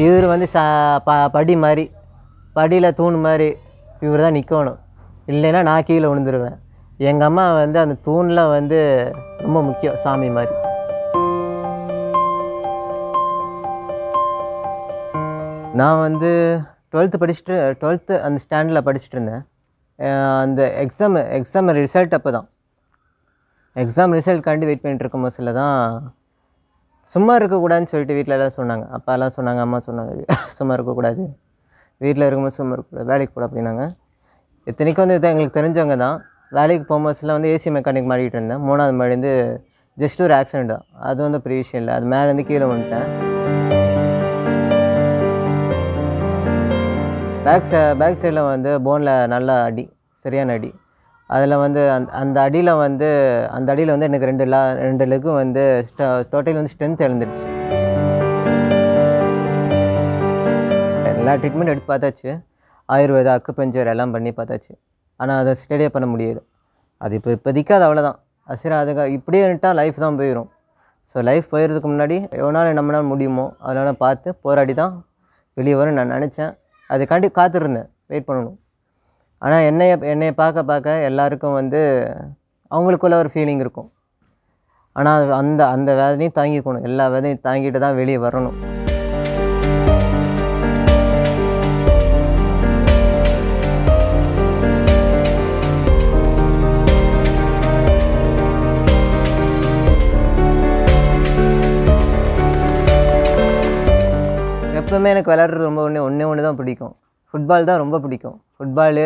இவர் வந்து படி மாதிரி படியில் தூண் மாதிரி இவர் தான் நிற்கணும், இல்லைன்னா நான் கீழே விழுந்துருவேன். எங்கள் அம்மா வந்து அந்த தூணில் வந்து ரொம்ப முக்கியம், சாமி மாதிரி. நான் வந்து 12th அந்த ஸ்டாண்டர்டில் படிச்சுட்டு இருந்தேன். அந்த எக்ஸாம் ரிசல்ட் அப்போ தான் எக்ஸாம் ரிசல்ட்காண்டி வெயிட் பண்ணிட்டு இருக்கும் போதுல தான் சும்மா இருக்கக்கூடாதுன்னு சொல்லிட்டு வீட்டில் எல்லாம் சொன்னாங்க. அப்பாலாம் சொன்னாங்க, அம்மா சொன்னாங்க, சும்மா இருக்கக்கூடாது, வீட்டில் இருக்கும்போது சும்மா இருக்கக்கூடாது, வேலைக்கு போட அப்படின்னாங்க. இத்தனைக்கும் வந்து இதான் எங்களுக்கு தெரிஞ்சவங்க தான். வேலைக்கு போகும்போதுலாம் வந்து ஏசி மெக்கானிக் மாட்டிகிட்டு இருந்தேன். 3வது மாடிலேருந்து ஜஸ்ட் ஒரு ஆக்சிடெண்ட் தான், அது வந்து பெரிய விஷயம் இல்லை. அது மேலேருந்து கீழே வந்துட்டேன். பேக் சைடில் வந்து போனில் நல்லா அடி, சரியான அடி. அதில் வந்து அந்த அடியில் வந்து எனக்கு 2 லெக்கும் வந்து டோட்டல் வந்து ஸ்ட்ரென்த் இழந்துருச்சு. எல்லா ட்ரீட்மெண்ட் எடுத்து பார்த்தாச்சு, ஆயுர்வேதா, அக்குபஞ்சர் எல்லாம் பண்ணி பார்த்தாச்சு. ஆனால் அதை ஸ்டடியே பண்ண முடியாது. அது இப்போதைக்கு அது அவ்வளோதான். அதுக்கு இப்படியே இருந்துட்டால் லைஃப் தான் போயிடும். ஸோ லைஃப் போயிடுறதுக்கு முன்னாடி எவ்வளோ நம்மளால் முடியுமோ அதனால் பார்த்து போராடி தான் வெளியே வரும்னு நான் நினச்சேன். அதுக்காண்டி காத்திருந்தேன், வெயிட் பண்ணணும். ஆனால் என்னைய பார்க்க எல்லாருக்கும் வந்து அவங்களுக்குள்ள ஒரு ஃபீலிங் இருக்கும். ஆனால் அந்த வேதனையும் தாங்கிக்கணும், எல்லா வேதனையும் தாங்கிட்டு தான் வெளியே வரணும். எப்போவுமே எனக்கு விளையாடுறது ரொம்ப ஒன்று தான் பிடிக்கும். ஃபுட்பால் தான் ரொம்ப பிடிக்கும். ஃபுட்பாலு,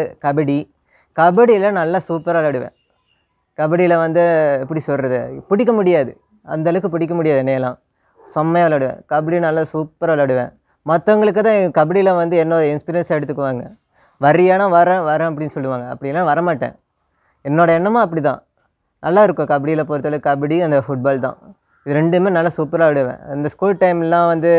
கபடியில் நல்லா சூப்பராக விளையாடுவேன். கபடியில் வந்து எப்படி சொல்கிறது, பிடிக்க முடியாது, அந்தளவுக்கு பிடிக்க முடியாது என்னையெல்லாம். செம்மையாக விளையாடுவேன். கபடி நல்லா சூப்பராக விளையாடுவேன். மற்றவங்களுக்கு தான் கபடியில் வந்து என்னோட எக்ஸ்பீரியன்ஸாக எடுத்துக்குவாங்க. வரியானா வரேன் அப்படின்னு சொல்லுவாங்க. அப்படிலாம் வரமாட்டேன். என்னோடய எண்ணமும் அப்படி தான். நல்லா இருக்கும் கபடியில் பொறுத்தளவுக்கு. கபடி அந்த ஃபுட்பால் தான், இது 2மே நல்லா சூப்பராக விளையாடுவேன். அந்த ஸ்கூல் டைம்லாம் வந்து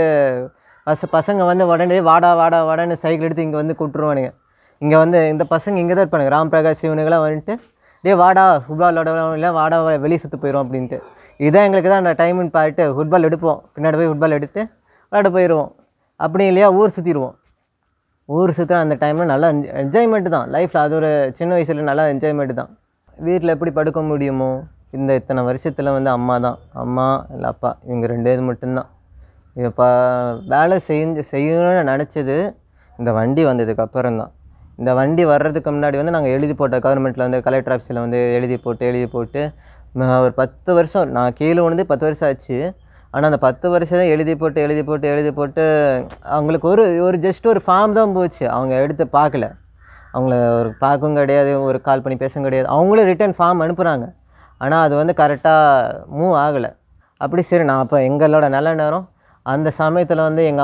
பசங்க வந்து உடனே வாடான்னு சைக்கிள் எடுத்து இங்கே வந்து கூப்பிட்ருவானுங்க. இங்கே வந்து இந்த பசங்க இங்கே தான் இருப்பானுங்க, ராம்பிரகாஷ் இவனுங்களாம் வந்துட்டு வாடா ஃபுட்பால் விளையாடுவோம், இல்லை வாடா வெளியே சுற்று போயிடும் அப்படின்ட்டு. இதுதான் எங்களுக்கு தான் அந்த டைமுன்னு பார்த்துட்டு ஃபுட்பால் எடுப்போம். பின்னாடி போய் ஃபுட்பால் எடுத்து விளையாட போயிடுவோம். அப்படி இல்லையா ஊர் சுற்றிடுவோம். ஊர் சுற்றுற அந்த டைமில் நல்லா என்ஜாய்மெண்ட்டு தான் லைஃப்பில். அது ஒரு சின்ன வயசில் நல்லா என்ஜாய்மெண்ட்டு தான். வீட்டில் எப்படி படுக்க முடியுமோ, இத்தனை வருஷத்தில் வந்து அம்மா இல்லை அப்பா, இவங்க 2 இது மட்டும்தான். இப்போ வேலை செய்யணும்னு நினச்சது இந்த வண்டி வந்ததுக்கப்புறம் தான். இந்த வண்டி வர்றதுக்கு முன்னாடி வந்து நாங்கள் எழுதி போட்ட கவர்மெண்ட்டில் வந்து கலெக்டர் ஆஃபீஸில் வந்து எழுதி போட்டு ஒரு 10 வருஷம், நான் கீழே விழுந்து 10 வருஷம் ஆச்சு. ஆனால் அந்த 10 வருஷம் எழுதி போட்டு அவங்களுக்கு ஒரு ஜஸ்ட் ஒரு ஃபார்ம் தான் போச்சு. அவங்க எடுத்து பார்க்கல, அவங்கள ஒரு பார்க்கவும் கிடையாது, ஒரு கால் பண்ணி பேசவும் கிடையாது. அவங்களும் ரிட்டன் ஃபார்ம் அனுப்புகிறாங்க, ஆனால் அது வந்து கரெக்டாக மூவ் ஆகலை. அப்படி சரி, நான் அப்போ எங்களோட நல்ல நேரம் அந்த சமயத்தில் வந்து எங்கள்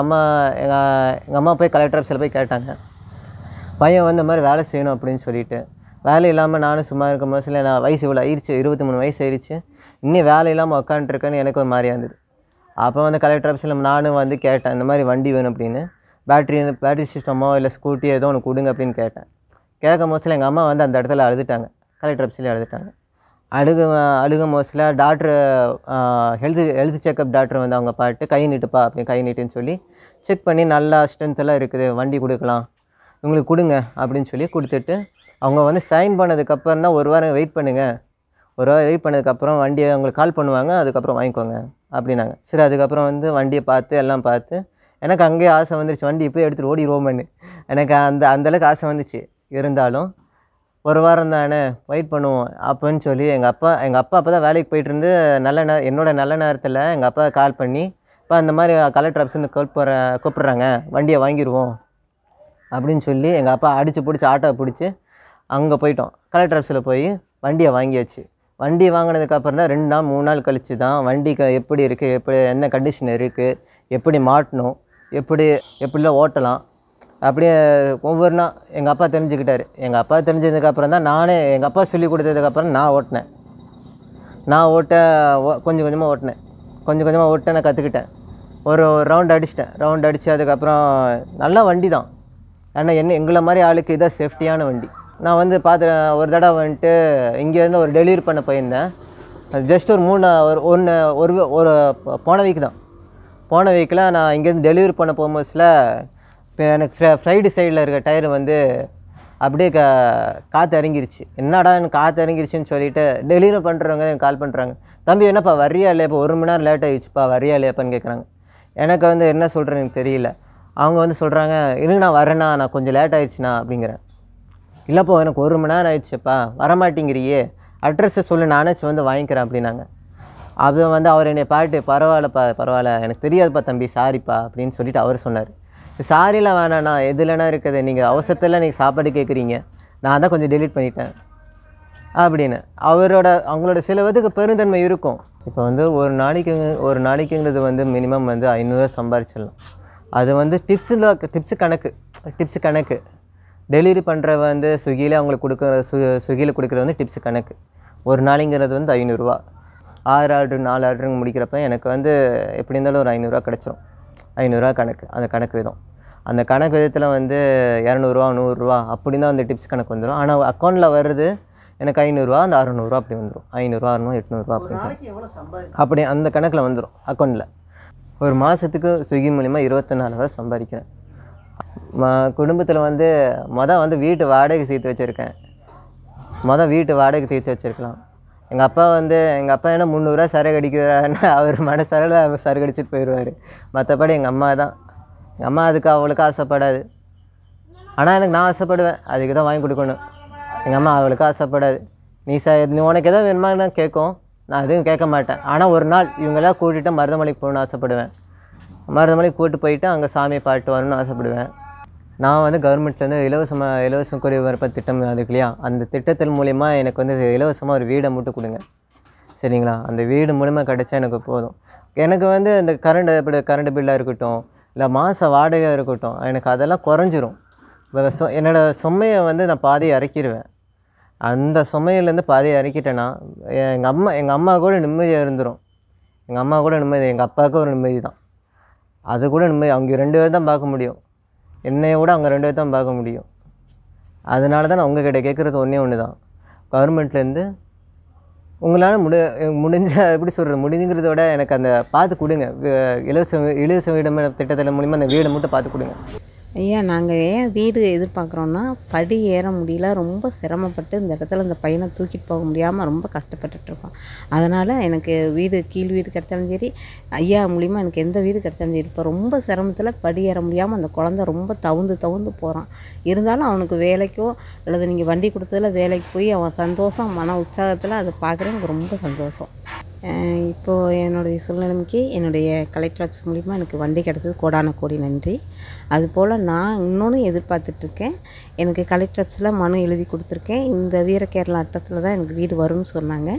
அம்மா போய் கலெக்டர் ஆஃபீஸில் போய் கேட்டாங்க, பையன் வந்து இந்த மாதிரி வேலை செய்யணும் அப்படின்னு சொல்லிட்டு. வேலை இல்லாமல் நானும் சும்மா இருக்கும் போதுல நான் வயசு இவ்வளோ ஆயிடுச்சு, 23 வயசு ஆயிடுச்சு, இன்னும் வேலை இல்லாமல் உட்காந்துருக்கேன்னு எனக்கு ஒரு மாதிரியாக இருந்தது. அப்போ வந்து கலெக்டர் ஆஃபீஸில் நானும் வந்து கேட்டேன், இந்த மாதிரி வண்டி வேணும் அப்படின்னு, பேட்டரி சிஸ்டமோ இல்லை ஸ்கூட்டி ஏதோ ஒன்று கொடுங்க அப்படின்னு கேட்டேன். கேட்கும் போதுல எங்கள் அம்மா வந்து அந்த இடத்துல அழுதுட்டாங்க, கலெக்டர் ஆஃபீஸில் அழுதுட்டாங்க. அழுகும் போதுல டாக்டரு ஹெல்த் செக்கப் டாக்டர் வந்து அவங்க பாட்டு கை நீட்டுப்பா அப்படின்னு கை நீட்டுன்னு சொல்லி செக் பண்ணி நல்லா ஸ்ட்ரென்த்தெல்லாம் இருக்குது, வண்டி கொடுக்கலாம், உங்களுக்கு கொடுங்க அப்படின்னு சொல்லி கொடுத்துட்டு அவங்க வந்து சைன் பண்ணதுக்கப்புறம் தான் 1 வாரம் வெயிட் பண்ணுங்கள், 1 வாரம் வெயிட் பண்ணதுக்கப்புறம் வண்டியை அவங்களுக்கு கால் பண்ணுவாங்க, அதுக்கப்புறம் வாங்கிக்கோங்க அப்படின்னாங்க. சரி, அதுக்கப்புறம் வந்து வண்டியை எல்லாம் பார்த்து எனக்கு அங்கேயே ஆசை வந்துருச்சு, வண்டி இப்போ எடுத்துகிட்டு ஓடிடுவோம்னு. எனக்கு அந்தளவுக்கு ஆசை வந்துச்சு. இருந்தாலும் 1 வாரம் தானே வெயிட் பண்ணுவோம் அப்படின்னு சொல்லி எங்கள் அப்பா அப்போ தான் வேலைக்கு போயிட்டுருந்து என்னோட நல்ல நேரத்தில் எங்கள் அப்பா கால் பண்ணி, இப்போ அந்த மாதிரி கலெக்டர் ஆஃபீஸ்லேருந்து கூப்பிட்றாங்க, வண்டியை வாங்கிடுவோம் அப்படின்னு சொல்லி எங்கள் அப்பா அடித்து பிடிச்சி ஆட்டோவை பிடிச்சி அங்கே போயிட்டோம். கலெக்டர் ஆஃபீஸில் போய் வண்டியை வாங்கியாச்சு. வண்டி வாங்கினதுக்கப்புறம் தான் 2 நாள் 3 நாள் கழித்து தான் வண்டிக்கு எப்படி இருக்குது, என்ன கண்டிஷன் இருக்குது, எப்படி மாட்டணும், எப்படிலாம் ஓட்டலாம், அப்படியே ஒவ்வொரு நாள் எங்கள் அப்பா தெரிஞ்சுக்கிட்டார். எங்கள் அப்பா தெரிஞ்சதுக்கப்புறம் தான் எங்கள் அப்பா சொல்லி கொடுத்ததுக்கப்புறம் நான் ஓட்டினேன். கொஞ்சம் கொஞ்சமாக ஓட்ட நான் கற்றுக்கிட்டேன். ஒரு ரவுண்ட் அடித்து அதுக்கப்புறம் நல்ல வண்டி தான். ஏன்னா எங்களை மாதிரி ஆளுக்கு இதான் சேஃப்டியான வண்டி. நான் வந்து ஒரு தடவை வந்துட்டு இங்கேருந்து ஒரு டெலிவரி பண்ண போயிருந்தேன். அது ஜஸ்ட் ஒரு போன வீக் தான் போன வீக்கில் நான் இங்கேருந்து டெலிவரி பண்ண போகும்போதுல இப்போ எனக்கு ஃப்ரைடு சைடில் இருக்க டயர் வந்து அப்படியே காற்று இறங்கிருச்சு. என்னடா எனக்கு காற்று இறங்கிருச்சுன்னு சொல்லிவிட்டு டெலிவரி பண்ணுறவங்க எனக்கு கால் பண்ணுறாங்க, தம்பி என்னப்பா வரியா இல்லையா, இப்போ 1 மணி நேரம் லேட் ஆகிடுச்சுப்பா, வரியா இல்லையாப்பான்னு கேட்குறாங்க. எனக்கு வந்து என்ன சொல்கிறேன்னு எனக்கு தெரியல. அவங்க வந்து சொல்கிறாங்க, இருங்க நான் வரேண்ணா, நான் கொஞ்சம் லேட் ஆகிடுச்சுண்ணா அப்படிங்கிறேன். இல்லைப்போ எனக்கு 1 மணி நேரம் ஆயிடுச்சுப்பா, வரமாட்டேங்கிறியே, அட்ரஸை சொல்லு நானாச்சும் வந்து வாங்கிக்கிறேன் அப்படின்னாங்க. அது வந்து அவர் என்னை பாட்டு பரவாயில்லப்பா பரவாயில்ல, எனக்கு தெரியாதுப்பா தம்பி, சாரிப்பா அப்படின்னு சொல்லிட்டு அவர் சொன்னார். சாரிலாம் வேணாண்ணா, எதுலனா இருக்குது, நீங்கள் அவசரத்தில் நீங்கள் சாப்பாடு கேட்குறீங்க, நான் தான் கொஞ்சம் டெலிட் பண்ணிட்டேன் அப்படின்னு. அவங்களோட சில விதத்துக்கு பெருந்தன்மை இருக்கும். இப்போ வந்து ஒரு நாளைக்குங்கிறது வந்து மினிமம் வந்து 500 சம்பாரிச்சிடலாம். அது வந்து டிப்ஸு கணக்கு டெலிவரி பண்ணுற வந்து ஸ்விக்கியில் அவங்களுக்கு கொடுக்குற ஸ்விக்கியில் கொடுக்குறது வந்து டிப்ஸு கணக்கு. ஒரு நாளைங்கிறது வந்து 500 6 ஆர்டரு 4 ஆர்டருங்க முடிக்கிறப்ப எனக்கு வந்து எப்படி இருந்தாலும் ஒரு 500 கிடச்சிரும். 500 கணக்கு, அந்த கணக்கு விதம். அந்த கணக்கு விதத்தில் வந்து 200 100 அப்படி தான் வந்து டிப்ஸ் கணக்கு வந்துடும். ஆனால் அக்கௌண்ட்டில் வருது எனக்கு 500 அந்த 600 அப்படி வந்துடும். 500 600 800 அப்படி அந்த கணக்கில் வந்துடும் அக்கௌண்ட்டில். ஒரு மாதத்துக்கு ஸ்விக்கி மூலிமா 24 சம்பாதிக்கிறேன். குடும்பத்தில் வந்து வந்து வீட்டு வாடகை சேர்த்து வச்சுருக்கேன். வீட்டு வாடகை சேர்த்து வச்சுருக்கலாம். எங்கள் அப்பா என்ன 300 சரக்கு அடிக்கிறாருன்னா அவர் மனசளவில் சரக்கு அடிச்சுட்டு போயிடுவார். மற்றபடி எங்கள் அம்மா அதுக்கு அவளுக்கு ஆசைப்படாது. ஆனால் எனக்கு நான் ஆசைப்படுவேன், அதுக்கு தான் வாங்கி கொடுக்கணும். எங்கள் அம்மா அவளுக்கு ஆசைப்படாது. நீ உனக்கு எதாவது வேணுமான்னு கேட்கும், நான் எதுவும் கேட்க மாட்டேன். ஆனால் ஒரு நாள் இவங்களாம் கூட்டிகிட்டு மருதமலைக்கு போகணுன்னு ஆசைப்படுவேன். மருதமலைக்கு கூப்பிட்டு போயிட்டு அங்கே சாமியை பாட்டு வரணும்னு ஆசைப்படுவேன். நான் வந்து கவர்மெண்ட்லேருந்து இலவச குடிமரப்பு திட்டம் அதுக்கு இல்லையா, அந்த திட்டத்தின் மூலிமா எனக்கு வந்து இலவசமாக ஒரு வீடை மட்டும் கொடுங்க சரிங்களா. அந்த வீடு மூலிமா கிடச்சா எனக்கு போதும். எனக்கு வந்து இந்த கரண்ட் பில்லாக இருக்கட்டும், இல்லை மாத வாடகையாக இருக்கட்டும், எனக்கு அதெல்லாம் குறைஞ்சிரும். என்னோடய சுமையை வந்து நான் பாதியை இறக்கிடுவேன். அந்த சுமையிலேருந்து பாதியை இறக்கிட்டேன்னா எங்கள் அம்மா கூட நிம்மதியாக இருந்துடும். எங்கள் அப்பாவுக்கு ஒரு நிம்மதி தான். அது கூட நிம்மதி, அவங்க 2 பேர் தான் பார்க்க முடியும். என்னைய விட அவங்க 2 பேர் தான் பார்க்க முடியும். அதனால தான் நான் உங்கள்கிட்ட கேட்குறது ஒன்று தான், கவர்மெண்ட்லேருந்து உங்களால் முடிஞ்ச எப்படி சொல்கிறது, முடிஞ்சுங்கிறத விட எனக்கு அந்த பார்த்து கொடுங்க. இலவச வீடு திட்டத்தின் மூலிமா அந்த வீடை மட்டும் பார்த்து கொடுங்க. ஐயா, நாங்கள் ஏன் வீடு எதிர்பார்க்குறோன்னா, படி ஏற முடியல, ரொம்ப சிரமப்பட்டு இந்த இடத்துல இந்த பையனை தூக்கிட்டு போக முடியாமல் ரொம்ப கஷ்டப்பட்டுட்ருக்கோம். அதனால் எனக்கு கீழ் வீடு கிடச்சாலும் சரி, ஐயா மூலிமா எனக்கு எந்த வீடு கிடச்சாலும் சரி. இப்போ ரொம்ப சிரமத்தில் படி ஏற முடியாமல் அந்த குழந்தை ரொம்ப தவுந்து போகிறான். இருந்தாலும் அவனுக்கு வேலைக்கோ அல்லது நீங்கள் வண்டி கொடுத்ததில் வேலைக்கு போய் அவன் சந்தோஷம், மன உற்சாகத்தில் அதை பார்க்குறேன். எனக்கு ரொம்ப சந்தோஷம். இப்போது என்னுடைய சூழ்நிலைமைக்கு என்னுடைய கலெக்டர் ஆஃபீஸ் மூலிமா எனக்கு வண்டி கிடச்சது கோடான கோடி நன்றி. அதுபோல் நான் இன்னொன்று எதிர்பார்த்துட்ருக்கேன். எனக்கு கலெக்டர் ஆஃபீஸில் மனு எழுதி கொடுத்துருக்கேன். இந்த வீரகேரளா அட்டத்தில் தான் எனக்கு வீடு வரும்னு சொன்னாங்க.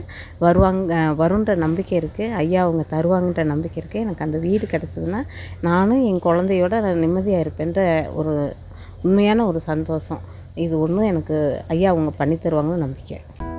வருன்ற நம்பிக்கை இருக்குது. ஐயா அவங்க தருவாங்கன்ற நம்பிக்கை இருக்குது. எனக்கு அந்த வீடு கிடச்சதுன்னா நானும் என் குழந்தையோட நான் நிம்மதியாக இருப்பேன்ற ஒரு உண்மையான ஒரு சந்தோஷம். இது ஒன்று எனக்கு ஐயா அவங்க பண்ணி தருவாங்கன்னு நம்பிக்கை.